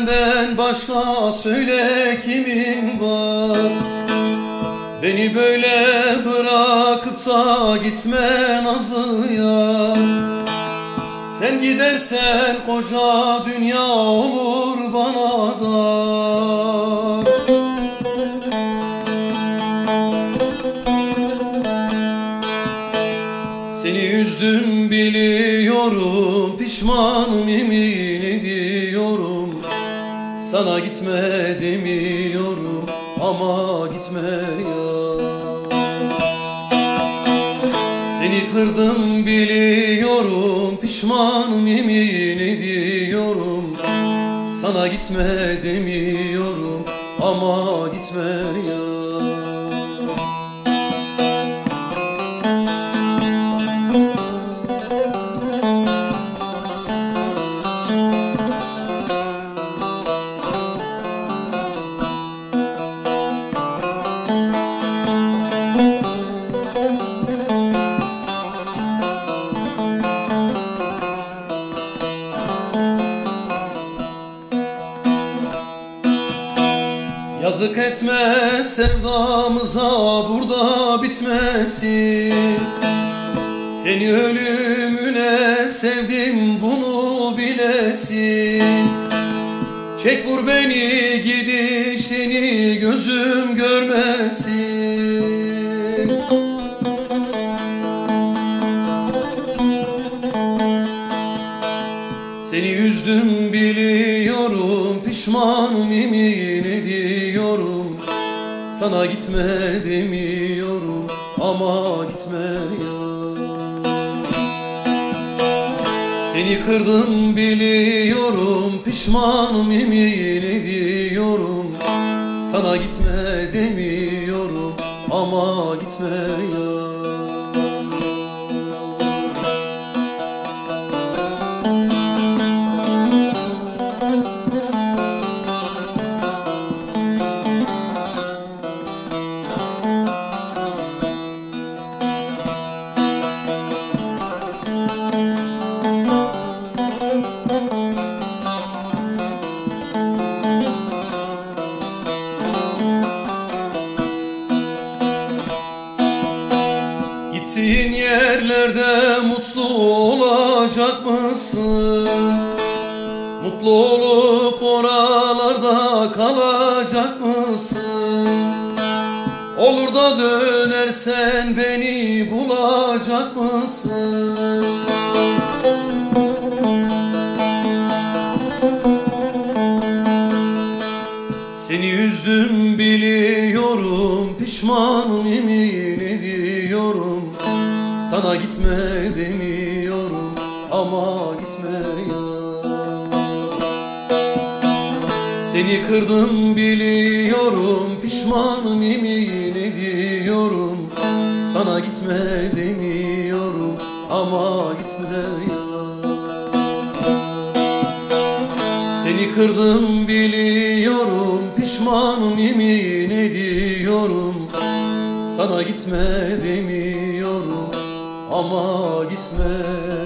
senden başka söyle kimin var? Beni böyle bırakıp da gitme nazlı yar. Sen gidersen koca dünya olur bana dar. Seni üzdüm biliyorum, pişmanım yemin ediyorum. Sana gitme demiyorum ama gitme ya. Seni kırdım biliyorum, pişmanım yemin ediyorum. Sana gitme demiyorum ama gitme ya. Yazık etme sevdamıza burada bitmesin. Seni ölümüne sevdim bunu bilesin. Çek vur beni gidişini gözüm görmesin. Seni üzdüm biliyorum, pişmanım yemin ediyorum. Sana gitme demiyorum ama gitme ya. Seni kırdım biliyorum, pişmanım yemin ediyorum. Sana gitme demiyorum ama gitme ya. Gittiğin yerlerde mutlu olacak mısın? Mutlu olup oralarda kalacak mısın? Olur da dönersen beni bulacak mısın? Seni üzdüm biliyorum, pişmanım yemin ediyorum. Sana gitme demiyorum ama gitme ya. Seni kırdım biliyorum, pişmanım yemin ediyorum. Sana gitme demiyorum ama gitme ya. Seni kırdım biliyorum, pişmanım yemin ediyorum. Sana gitme demiyorum ama gitme.